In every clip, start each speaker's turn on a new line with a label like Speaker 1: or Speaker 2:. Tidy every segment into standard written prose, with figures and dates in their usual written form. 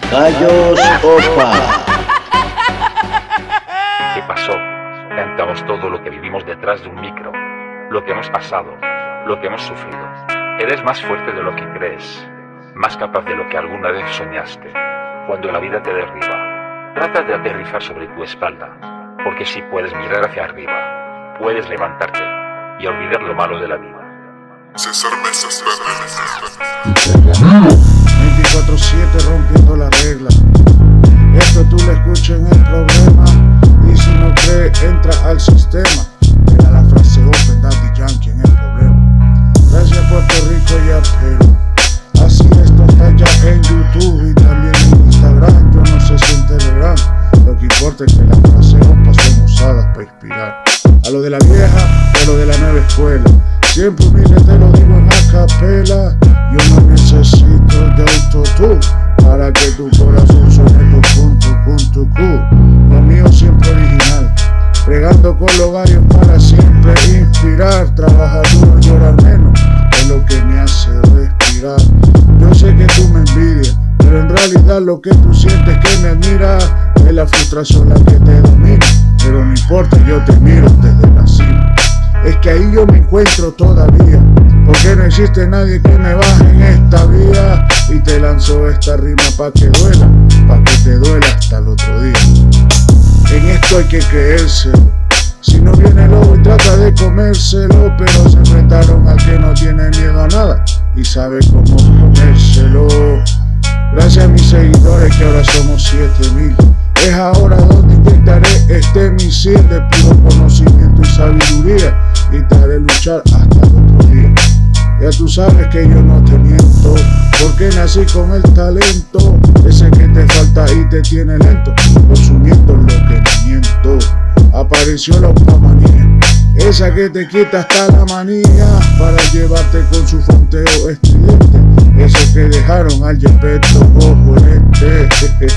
Speaker 1: Gallos Opa.
Speaker 2: ¿Qué pasó? Cantamos todo lo que vivimos detrás de un micro, lo que hemos pasado, lo que hemos sufrido. Eres más fuerte de lo que crees, más capaz de lo que alguna vez soñaste. Cuando la vida te derriba, trata de aterrizar sobre tu espalda, porque si puedes mirar hacia arriba, puedes levantarte y olvidar lo malo de la vida.
Speaker 3: César Mesa
Speaker 4: 24/7 rompiendo la regla. Esto tú lo escuchas en el programa. Y si no crees, entra al sistema. Era la frase Open Daddy Yankee en el problema. Gracias Puerto Rico y a Perú. Así esto está ya en YouTube y también en Instagram. Yo no sé si en Telegram. Lo que importa es que las frases son usadas para inspirar a lo de la vieja y a lo de la nueva escuela. Siempre humilde te lo digo en acapela. Yo no necesito de autotune para que tu corazón suene tu Q. Lo mío siempre original, pregando con los gallos para siempre inspirar. Trabajar duro, llorar menos, es lo que me hace respirar. Yo sé que tú me envidias, pero en realidad lo que tú sientes que me admiras es la frustración la que te domina. Pero no importa, yo te miro desde la cima. Es que ahí yo me encuentro todavía, porque no existe nadie que me baje en esta vía. Y te lanzo esta rima pa' que duela, pa' que te duela hasta el otro día. En esto hay que creérselo. Si no viene el lobo y trata de comérselo, pero se enfrentaron al que no tiene miedo a nada y sabe cómo comérselo. Gracias a mis seguidores que ahora somos 7000. Es ahora donde inyectaré este misil de puro conocimiento y sabiduría y te haré luchar hasta el otro día. Ya tú sabes que yo no te miento, porque nací con el talento, ese que te falta y te tiene lento, consumiendo lo que no miento. Apareció la manía, esa que te quita hasta la manía, para llevarte con su fronteo estridente, esos que dejaron al Yepeto ojo en este.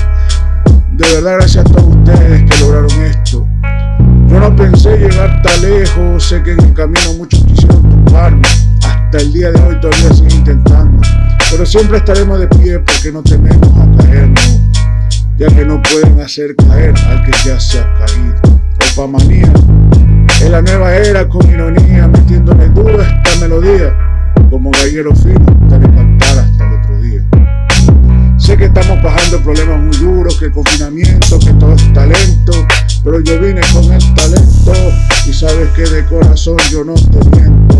Speaker 4: De verdad, gracias a todos ustedes que lograron esto. Yo no pensé llegar tan lejos, sé que en el camino muchos quisieron tumbarme. Hasta el día de hoy todavía siguen intentando, pero siempre estaremos de pie porque no tememos a caernos, ya que no pueden hacer caer al que ya se ha caído. Opa manía, es la nueva era con ironía, metiéndole duro esta melodía. Como gallero fino, te haré cantar hasta el otro día. Sé que estamos pasando problemas muy duros, que el confinamiento, que todo es talento, pero yo vine con el talento y sabes que de corazón yo no te miento.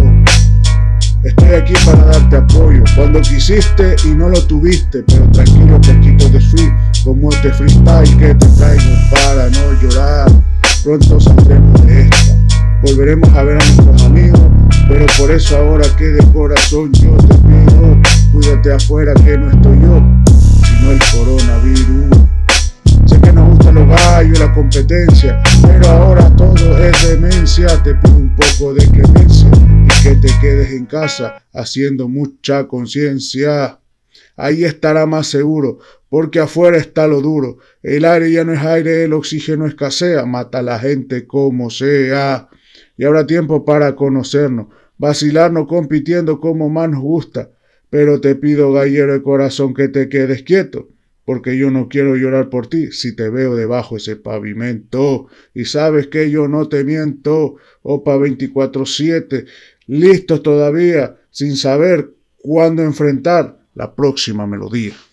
Speaker 4: Estoy aquí para darte apoyo cuando quisiste y no lo tuviste, pero tranquilo, poquito de free, como este freestyle que te traigo para no llorar. Pronto saldremos de esta, volveremos a ver a nuestros amigos, pero por eso ahora que de corazón yo te pido, cuídate afuera que no estoy yo, sino el coronavirus. Sé que nos gustan los gallos y la competencia, pero ahora todo es demencia. Te pido un poco de clemencia y que te quedes en casa haciendo mucha conciencia. Ahí estará más seguro, porque afuera está lo duro. El aire ya no es aire, el oxígeno escasea, mata a la gente como sea. Y habrá tiempo para conocernos, vacilarnos compitiendo como más nos gusta. Pero te pido, gallero de corazón, que te quedes quieto, porque yo no quiero llorar por ti si te veo debajo ese pavimento. Y sabes que yo no te miento, Opa 24/7, listos todavía, sin saber cuándo enfrentar la próxima melodía.